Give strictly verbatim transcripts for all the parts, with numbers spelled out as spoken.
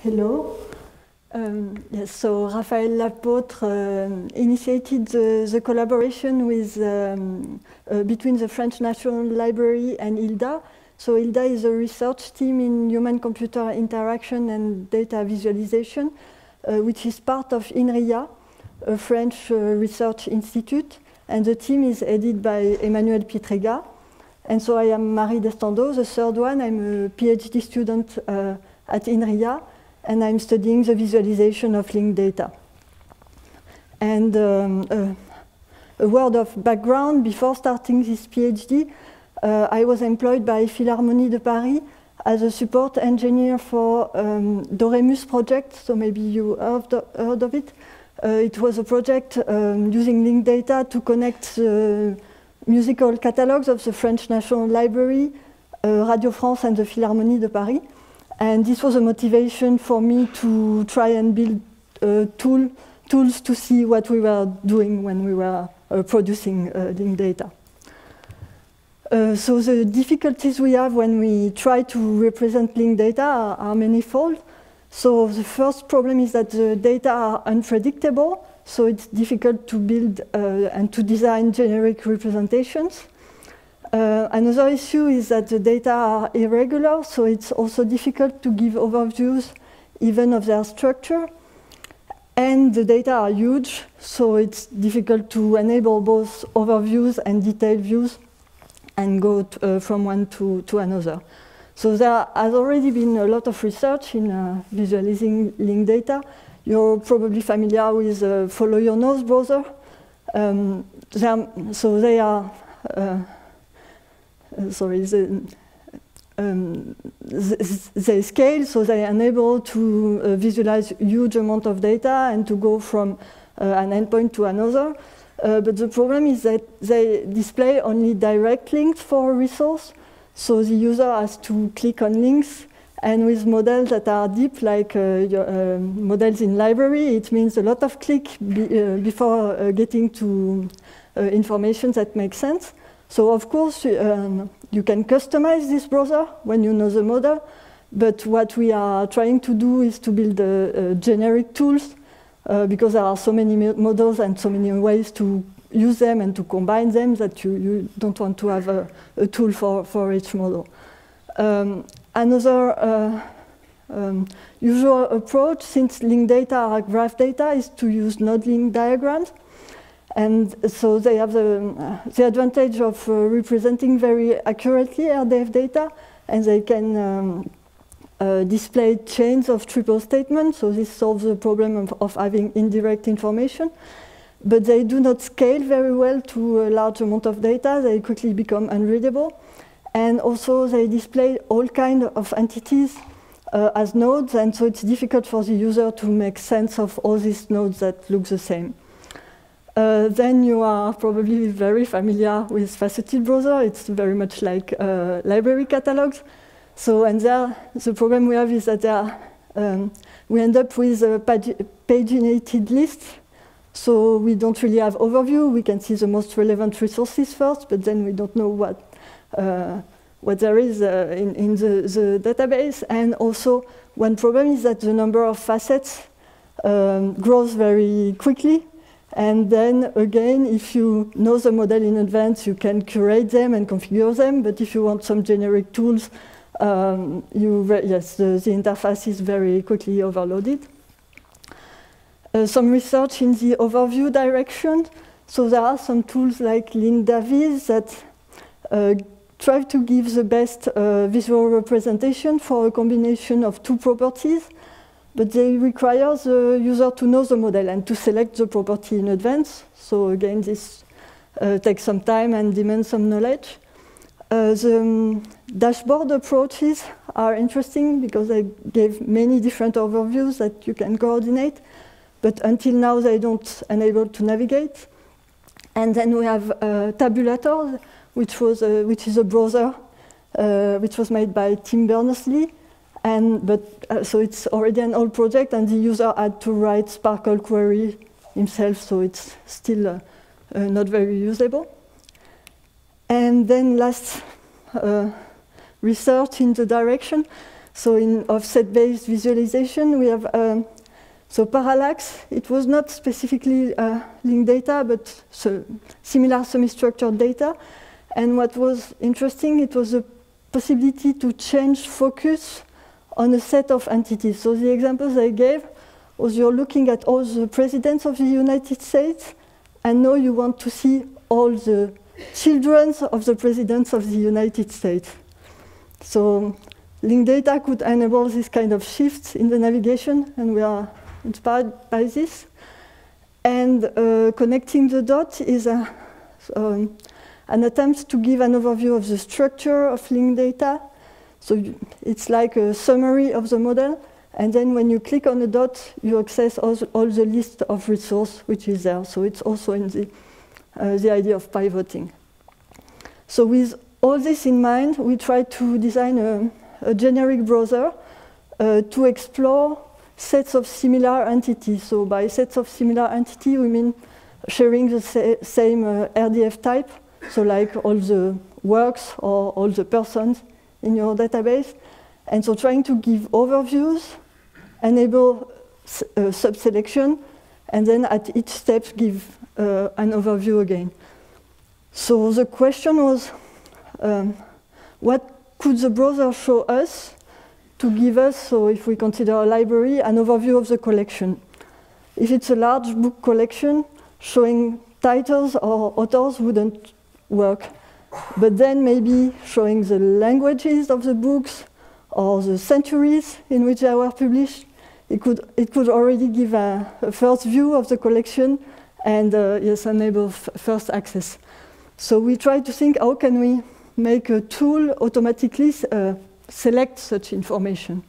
Hello. Um, yes, so Raphaël Lapôtre uh, initiated the, the collaboration with, um, uh, between the French National Library and ILDA. So ILDA is a research team in human-computer interaction and data visualization, uh, which is part of INRIA, a French uh, research institute, and the team is headed by Emmanuel Pietrega. And so I am Marie Destando, the third one. I'm a PhD student uh, at INRIA, and I'm studying the visualization of linked data. And um, uh, a word of background, before starting this PhD, uh, I was employed by Philharmonie de Paris as a support engineer for um, Doremus project, so maybe you heard, heard of it. Uh, it was a project um, using linked data to connect the musical catalogs of the French National Library, uh, Radio France and the Philharmonie de Paris. And this was a motivation for me to try and build uh, tool, tools to see what we were doing when we were uh, producing uh, linked data. Uh, so the difficulties we have when we try to represent linked data are, are manifold. So the first problem is that the data are unpredictable, so it's difficult to build uh, and to design generic representations. Uh, another issue is that the data are irregular, so it's also difficult to give overviews even of their structure. And the data are huge, so it's difficult to enable both overviews and detailed views and go to, uh, from one to, to another. So there has already been a lot of research in uh, visualizing linked data. You're probably familiar with uh, Follow Your Nose browser. Um, they are, so they are uh, Uh, sorry, the, um, they scale, so they are able to uh, visualize huge amount of data and to go from uh, an endpoint to another. Uh, but the problem is that they display only direct links for a resource, so the user has to click on links. And with models that are deep, like uh, your, uh, models in library, it means a lot of click be, uh, before uh, getting to uh, information that makes sense. So of course, um, you can customize this browser when you know the model, but what we are trying to do is to build uh, uh, generic tools, uh, because there are so many models and so many ways to use them and to combine them that you, you don't want to have a, a tool for, for each model. Um, another uh, um, usual approach, since linked data are graph data, is to use node-link diagrams. And so they have the, uh, the advantage of uh, representing very accurately R D F data, and they can um, uh, display chains of triple statements, so this solves the problem of, of having indirect information. But they do not scale very well to a large amount of data. They quickly become unreadable. And also they display all kinds of entities uh, as nodes, and so it's difficult for the user to make sense of all these nodes that look the same. Uh, then you are probably very familiar with faceted browser. It's very much like uh, library catalogs. So, and there, the problem we have is that there, um, we end up with a paginated list. So we don't really have overview. We can see the most relevant resources first, but then we don't know what, uh, what there is uh, in, in the, the database. And also, one problem is that the number of facets um, grows very quickly. And then again, if you know the model in advance, you can curate them and configure them. But if you want some generic tools, um, you yes, the, the interface is very quickly overloaded. Uh, some research in the overview direction. So there are some tools like LinDaViz that uh, try to give the best uh, visual representation for a combination of two properties. But they require the user to know the model and to select the property in advance. So again, this uh, takes some time and demands some knowledge. Uh, the um, dashboard approaches are interesting because they give many different overviews that you can coordinate. But until now, they don't enable to navigate. And then we have uh, Tabulator, which, was, uh, which is a browser uh, which was made by Tim Berners-Lee. And, but, uh, so it's already an old project, and the user had to write Sparkle query himself, so it's still uh, uh, not very usable. And then last uh, research in the direction, So in offset-based visualization, we have um, so parallax. It was not specifically uh, linked data, but so similar semi-structured data. And what was interesting, it was the possibility to change focus on a set of entities. So the examples I gave was you're looking at all the presidents of the United States, and now you want to see all the children of the presidents of the United States. So linked data could enable this kind of shifts in the navigation, and we are inspired by this. And uh, connecting the dots is a, um, an attempt to give an overview of the structure of linked data. So you, it's like a summary of the model, and then when you click on a dot, you access all the, all the list of resources which is there. So it's also in the, uh, the idea of pivoting. So with all this in mind, we try to design a, a generic browser uh, to explore sets of similar entities. So by sets of similar entity, we mean sharing the sa same uh, R D F type, so like all the works or all the persons in your database. And so trying to give overviews, enable uh, sub-selection, and then at each step give uh, an overview again. So the question was, um, what could the browser show us to give us, so if we consider a library, an overview of the collection? If it's a large book collection, showing titles or authors wouldn't work. But then maybe showing the languages of the books or the centuries in which they were published, it could, it could already give a, a first view of the collection and uh, yes, enable f first access. So we try to think, how can we make a tool automatically uh, select such information?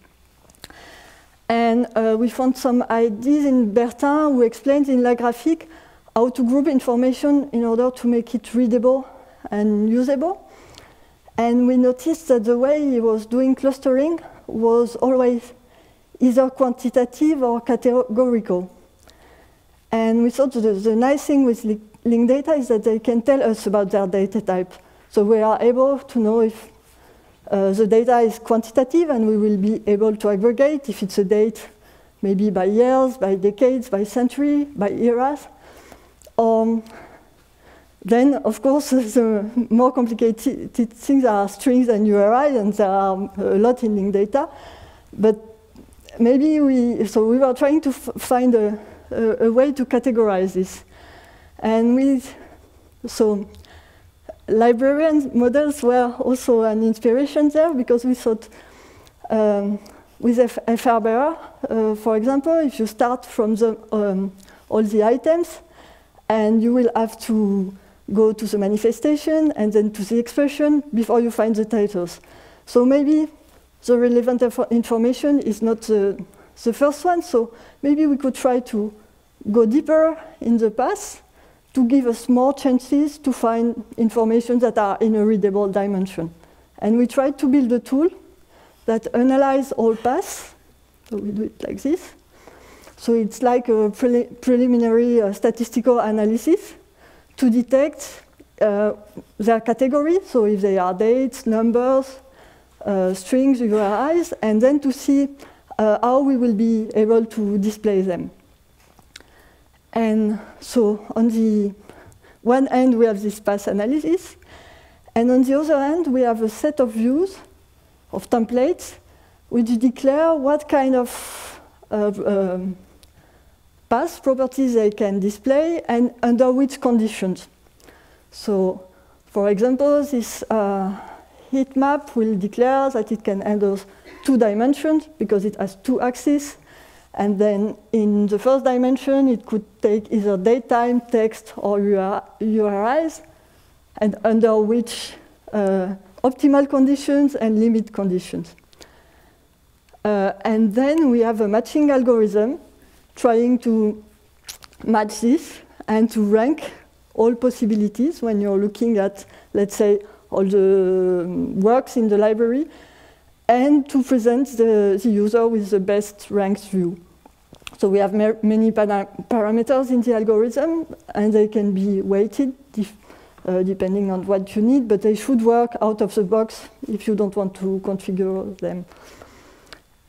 And uh, we found some ideas in Bertin, who explains in La Graphique how to group information in order to make it readable and usable. And we noticed that the way he was doing clustering was always either quantitative or categorical. And we thought the, the nice thing with li linked data is that they can tell us about their data type. So we are able to know if uh, the data is quantitative, and we will be able to aggregate if it's a date, maybe by years, by decades, by century, by eras. Um, Then, of course, the more complicated things are strings and U R Is, and there are a lot in linked data. But maybe we, so we were trying to f find a, a, a way to categorize this. And we, so librarian models were also an inspiration there, because we thought um, with F R B R, uh, for example, if you start from the, um, all the items, and you will have to go to the manifestation and then to the expression before you find the titles. So maybe the relevant information is not the, the first one, so maybe we could try to go deeper in the path to give us more chances to find information that are in a readable dimension. And we tried to build a tool that analyzes all paths. So we do it like this. So it's like a pre preliminary uh, statistical analysis to detect uh, their category, so if they are dates, numbers, uh, strings, U R Is, and then to see uh, how we will be able to display them. And so on the one end, we have this path analysis, and on the other end, we have a set of views, of templates, which declare what kind of uh, um, path properties they can display and under which conditions. So, for example, this uh, heat map will declare that it can handle two dimensions because it has two axes. And then in the first dimension, it could take either datetime, text, or U R Is, and under which uh, optimal conditions and limit conditions. Uh, and then we have a matching algorithm trying to match this and to rank all possibilities when you're looking at, let's say, all the works in the library, and to present the, the user with the best ranked view. So we have many para parameters in the algorithm, and they can be weighted uh, depending on what you need, but they should work out of the box if you don't want to configure them.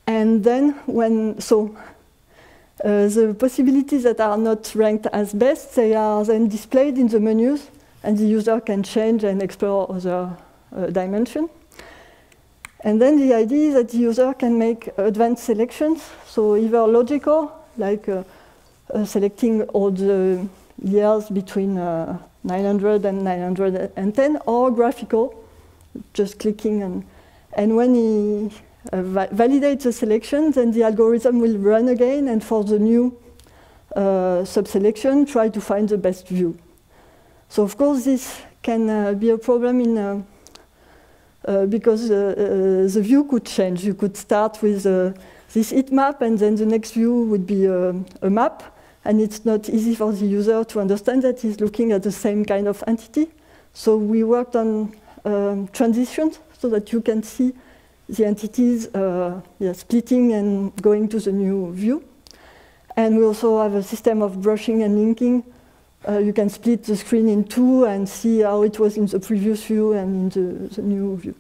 And then when, so uh, the possibilities that are not ranked as best, they are then displayed in the menus, and the user can change and explore other uh, dimensions. And then the idea is that the user can make advanced selections, so either logical, like uh, uh, selecting all the years between uh, nine hundred and nine hundred ten, or graphical, just clicking. And, and when he uh, va validates the selection, then the algorithm will run again, and for the new uh, sub-selection, try to find the best view. So of course this can uh, be a problem in uh, uh, because uh, uh, the view could change. You could start with uh, this heat map, and then the next view would be uh, a map, and it's not easy for the user to understand that he's looking at the same kind of entity. So we worked on um, transitions so that you can see the entities uh, yeah, splitting and going to the new view. And we also have a system of brushing and linking. Uh, you can split the screen in two and see how it was in the previous view and in the, the new view.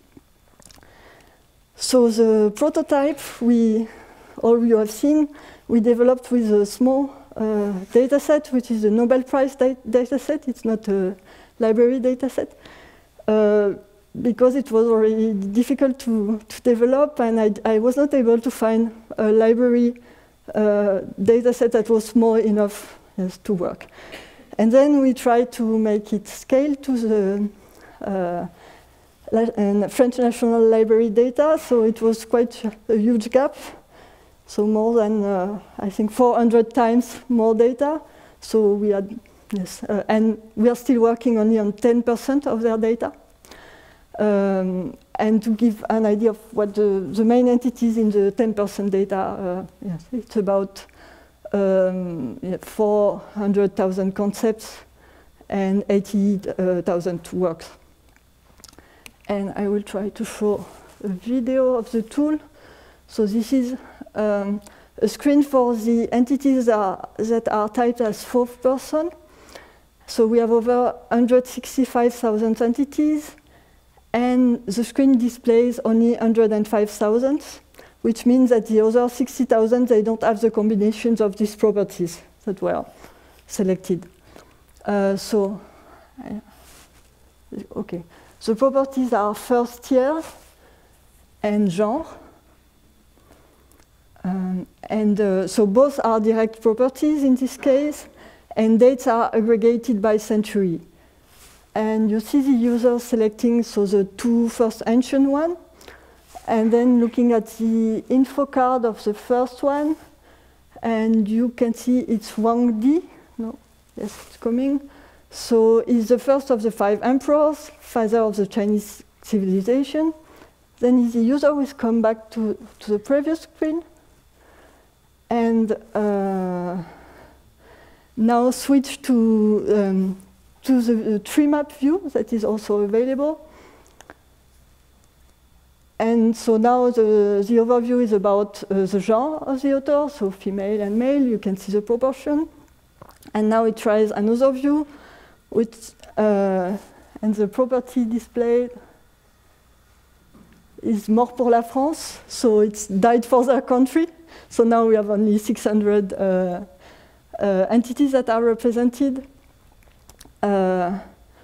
So the prototype, we, all you have seen, we developed with a small uh, data set, which is a Nobel Prize da data set. It's not a library data set, uh, because it was already difficult to, to develop, and I, I was not able to find a library uh, data set that was small enough yes, to work. And then we tried to make it scale to the uh, and French National Library data, so it was quite a huge gap. So more than, uh, I think, four hundred times more data. So we had, yes, uh, and we are still working only on ten percent of their data. Um, and to give an idea of what the, the main entities in the ten percent data, uh, yes, it's about Um, yeah, four hundred thousand concepts and eighty thousand works. And I will try to show a video of the tool. So this is um, a screen for the entities that are, that are typed as fourth person. So we have over one hundred sixty-five thousand entities, and the screen displays only one hundred five thousand. Which means that the other sixty thousand, they don't have the combinations of these properties that were selected. Uh, so, uh, okay. The properties are first year and genre. Um, and uh, so both are direct properties in this case, and dates are aggregated by century. And you see the user selecting so the two first ancient ones, and then looking at the info card of the first one, and you can see it's Wang Di. No, yes, it's coming. So he's the first of the five emperors, father of the Chinese civilization. Then the user will come back to, to the previous screen, and uh, now switch to, um, to the tree map view that is also available. And so now the, the overview is about uh, the genre of the author, so female and male, you can see the proportion. And now it tries another view, with, uh, and the property displayed is Mort pour la France, so it's died for their country. So now we have only six hundred uh, uh, entities that are represented. Uh,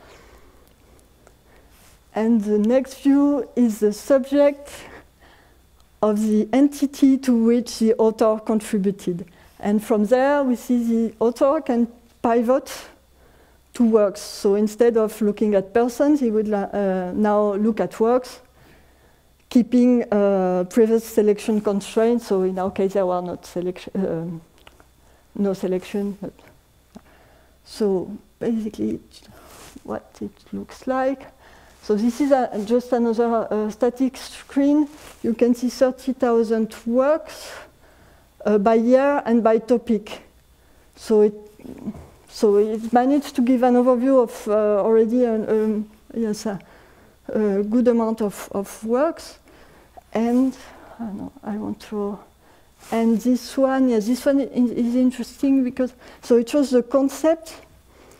And the next view is the subject of the entity to which the author contributed. And from there, we see the author can pivot to works. So instead of looking at persons, he would uh, now look at works, keeping uh, previous selection constraints. So in our case, there were not selection, um, no selection. But so basically, what it looks like. So this is a, just another uh, static screen. You can see thirty thousand works uh, by year and by topic. So it, so it managed to give an overview of uh, already an, um, yes, a, a good amount of, of works. And I, know, I want to, and this one, yes, this one is, is interesting because, so it shows the concept.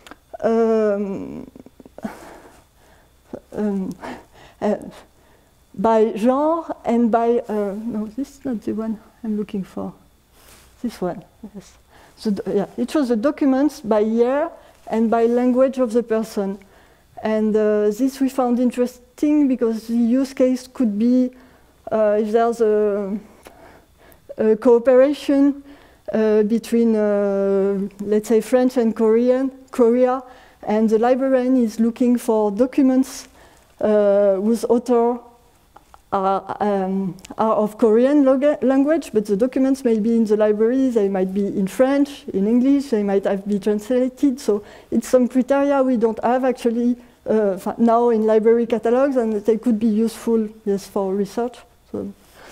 Um, Um, uh, by genre and by, uh, no, this is not the one I'm looking for. This one, yes. So, yeah, it shows the documents by year and by language of the person. And uh, this we found interesting because the use case could be uh, if there's a, a cooperation uh, between, uh, let's say, French and Korean, Korea, and the librarian is looking for documents uh, whose author are, um, are of Korean language, but the documents may be in the library, they might be in French, in English, they might have been translated. So it's some criteria we don't have actually uh, now in library catalogs, and they could be useful, yes, for research. So,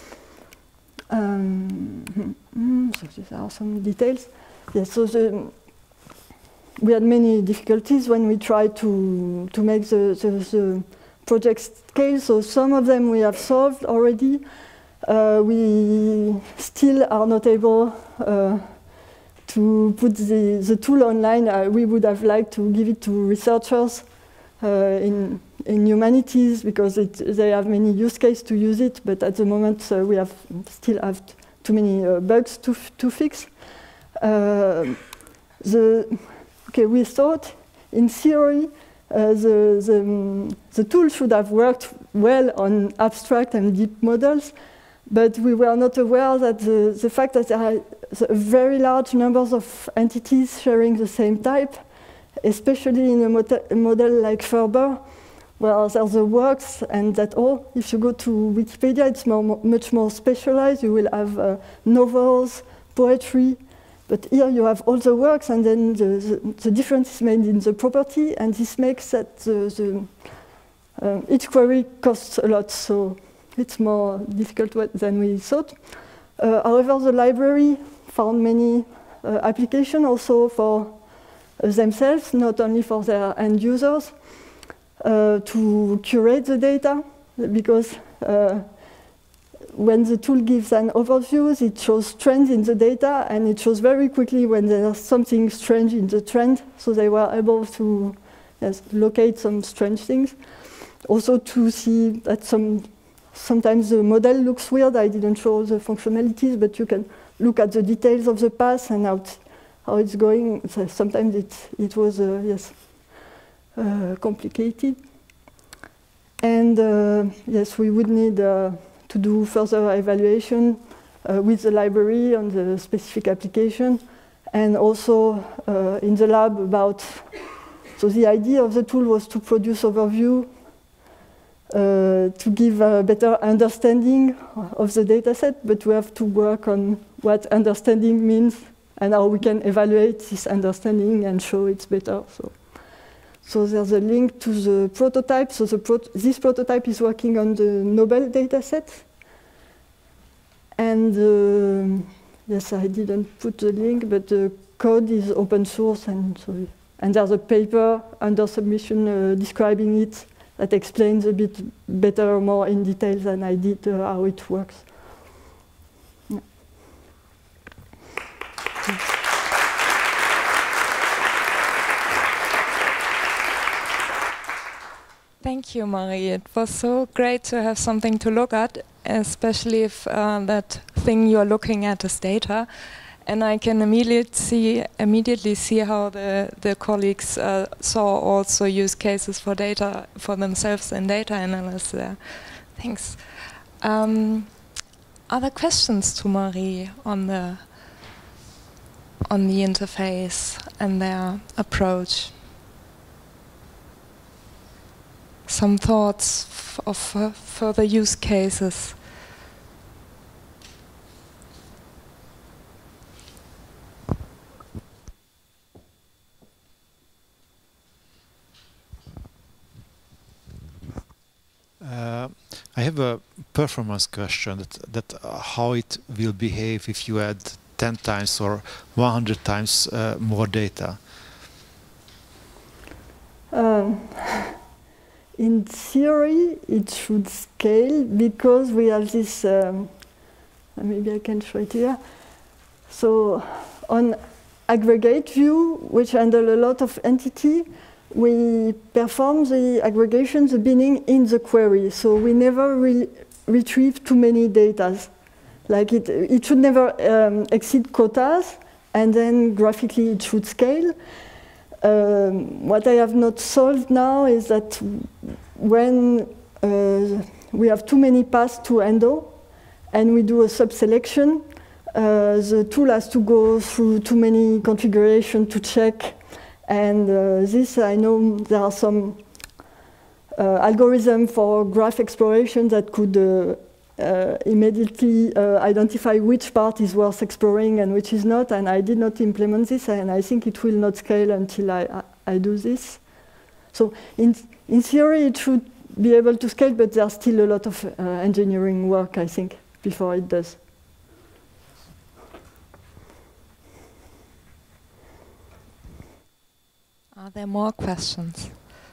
um, so these are some details. Yes, so the, we had many difficulties when we tried to, to make the, the, the project scale. So some of them we have solved already. Uh, we still are not able uh, to put the, the tool online. Uh, we would have liked to give it to researchers uh, in, in humanities because it, they have many use cases to use it, but at the moment uh, we have still have too many uh, bugs to, to fix. Uh, the, okay, we thought in theory uh, the, the, the tool should have worked well on abstract and deep models, but we were not aware that the, the fact that there are very large numbers of entities sharing the same type, especially in a, mod a model like Ferber, where there's the works and that all. If you go to Wikipedia, it's more, much more specialized. You will have uh, novels, poetry, but here you have all the works, and then the, the, the difference is made in the property, and this makes that the, the, uh, each query costs a lot, so it's more difficult than we thought. Uh, however, the library found many uh, applications also for uh, themselves, not only for their end users, uh, to curate the data, because uh, when the tool gives an overview, it shows trends in the data, and it shows very quickly when there's something strange in the trend, so they were able to yes, locate some strange things. Also to see that some sometimes the model looks weird. I didn't show the functionalities, but you can look at the details of the path and how, it, how it's going. So sometimes it, it was uh, yes, uh, complicated. And uh, yes, we would need uh, to do further evaluation uh, with the library on the specific application, and also uh, in the lab about, so the idea of the tool was to produce overview, uh, to give a better understanding of the data set, but we have to work on what understanding means and how we can evaluate this understanding and show it's better. So. So there's a link to the prototype. So the prot this prototype is working on the Nobel dataset. And uh, yes, I didn't put the link, but the code is open source, and so and there's a paper under submission uh, describing it that explains a bit better, more in detail than I did uh, how it works. Yeah. Thank you, Marie. It was so great to have something to look at, especially if uh, that thing you're looking at is data. And I can immediately see, immediately see how the, the colleagues uh, saw also use cases for data for themselves in data analysis there. Thanks. Um, other questions to Marie on the, on the interface and their approach? Some thoughts f of uh, further use cases. Uh, I have a performance question that, that uh, how it will behave if you add ten times or one hundred times uh, more data. Um. In theory, it should scale because we have this, um, maybe I can show it here. So on aggregate view, which handle a lot of entity, we perform the aggregation, the binning in the query. So we never re retrieve too many data. Like it, it should never um, exceed quotas, and then graphically it should scale. Um, what I have not solved now is that when uh, we have too many paths to handle, and we do a sub-selection, uh, the tool has to go through too many configurations to check. And uh, this, I know there are some uh, algorithms for graph exploration that could uh, uh, immediately uh, identify which part is worth exploring and which is not. And I did not implement this, and I think it will not scale until I, I, I do this. So in, in theory, it should be able to scale, but there's still a lot of uh, engineering work, I think, before it does. Are there more questions?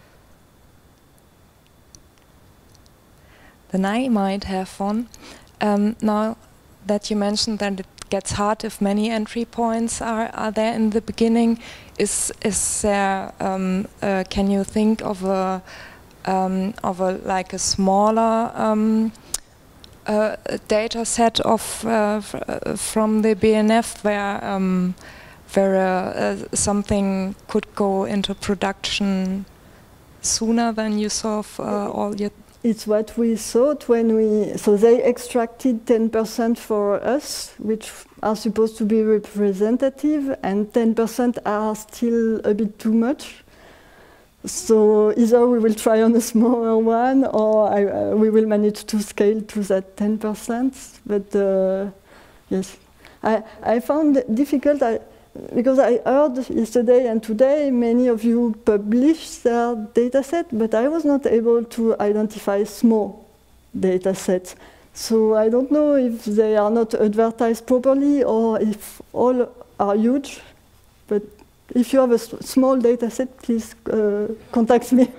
Then I might have one. Um, now that you mentioned that it gets hard if many entry points are, are there in the beginning, is is there? Um, uh, can you think of a um, of a like a smaller um, uh, data set of uh, f uh, from the B N F where um, where uh, uh, something could go into production sooner than you solve uh, all your... It's what we thought when we... So they extracted ten percent for us, which are supposed to be representative, and ten percent are still a bit too much. So either we will try on a smaller one, or I, uh, we will manage to scale to that ten percent. But uh, yes, I, I found it difficult. I, Because I heard yesterday and today many of you publish their data set, but I was not able to identify small data sets. So I don't know if they are not advertised properly or if all are huge. But if you have a small data set, please uh, contact me.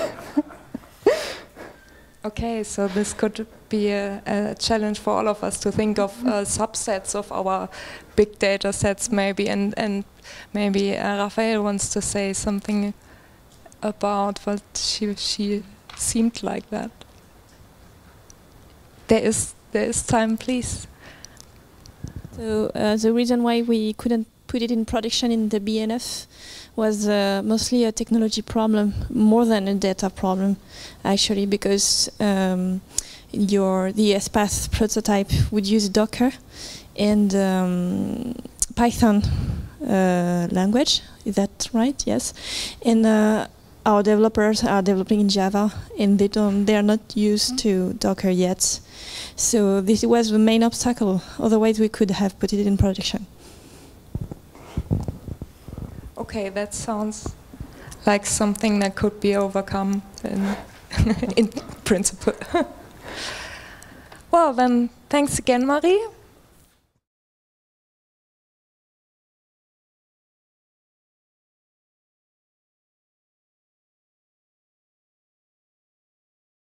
Okay, so this could be a, a challenge for all of us to think of uh, subsets of our big data sets, maybe, and and maybe uh, Raphael wants to say something about what she she seemed like that. There is there is time, please. So uh, the reason why we couldn't put it in production in the B N F was uh, mostly a technology problem, more than a data problem, actually, because um, your the Espace prototype would use Docker and um, Python uh, language. Is that right? Yes. And uh, our developers are developing in Java, and they don't. They are not used to Docker yet. So this was the main obstacle. Otherwise, we could have put it in production. Okay, that sounds like something that could be overcome in, in principle. Well, then, thanks again, Marie.